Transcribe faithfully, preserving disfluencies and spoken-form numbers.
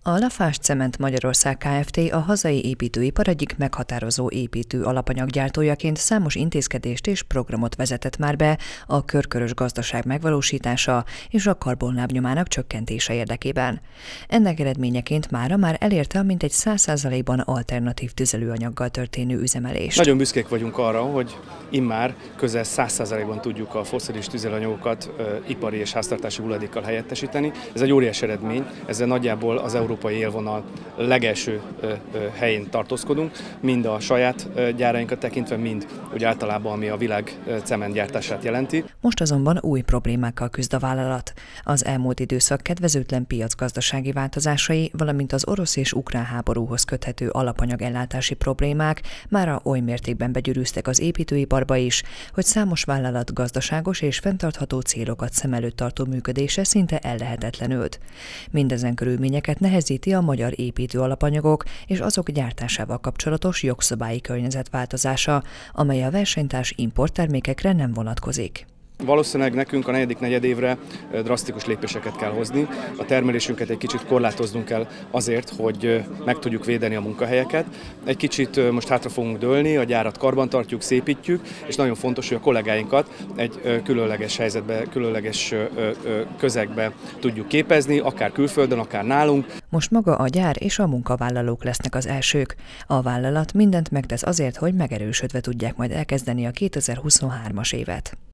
A Lafarge Cement Magyarország Kft. A hazai építőipar egyik meghatározó építő alapanyaggyártójaként számos intézkedést és programot vezetett már be a körkörös gazdaság megvalósítása és a karbonlábnyomának csökkentése érdekében. Ennek eredményeként mára már elérte a mintegy száz százalékban alternatív tüzelőanyaggal történő üzemelést. Nagyon büszkék vagyunk arra, hogy immár közel száz százalékban tudjuk a fosszilis tüzelőanyagokat ipari és háztartási hulladékkal helyettesíteni. Ez egy óriási eredmény, ezzel nagyjából az európai élvonal legelső helyén tartózkodunk, mind a saját gyárainkat tekintve, mind úgy általában, ami a világ cementgyártását jelenti. Most azonban új problémákkal küzd a vállalat. Az elmúlt időszak kedvezőtlen piacgazdasági változásai, valamint az orosz és ukrán háborúhoz köthető alapanyagellátási problémák mára oly mértékben begyűrűztek az építőiparba is, hogy számos vállalat gazdaságos és fenntartható célokat szem előtt tartó működése szinte ellehetetlenült. Mindezen körülményeket nehezíti a magyar építő alapanyagok és azok gyártásával kapcsolatos jogszabályi környezet változása, amely a versenytárs importtermékekre nem vonatkozik. Valószínűleg nekünk a negyedik negyedévre drasztikus lépéseket kell hozni, a termelésünket egy kicsit korlátoznunk kell azért, hogy meg tudjuk védeni a munkahelyeket. Egy kicsit most hátra fogunk dőlni, a gyárat karbantartjuk, szépítjük, és nagyon fontos, hogy a kollégáinkat egy különleges helyzetbe, különleges közegbe tudjuk képezni, akár külföldön, akár nálunk. Most maga a gyár és a munkavállalók lesznek az elsők. A vállalat mindent megtesz azért, hogy megerősödve tudják majd elkezdeni a kétezer-huszonhármas évet.